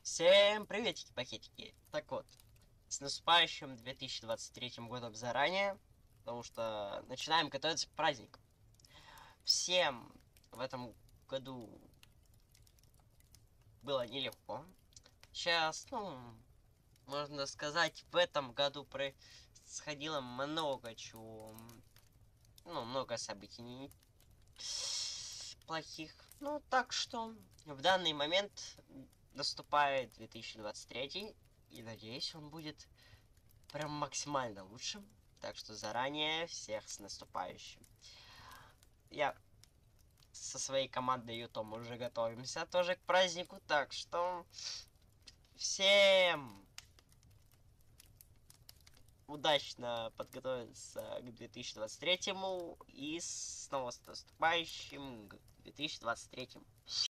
Всем приветики-пакетики. Так вот, с наступающим 2023 годом заранее, потому что начинаем готовиться к празднику. Всем в этом году было нелегко. Сейчас, можно сказать, в этом году происходило много чего. Много событий плохих. Так что в данный момент наступает 2023, и надеюсь, он будет прям максимально лучшим. Так что заранее всех с наступающим. Я со своей командой Ютом уже готовимся тоже к празднику, так что всем удачно подготовиться к 2023 и снова с наступающим к 2023.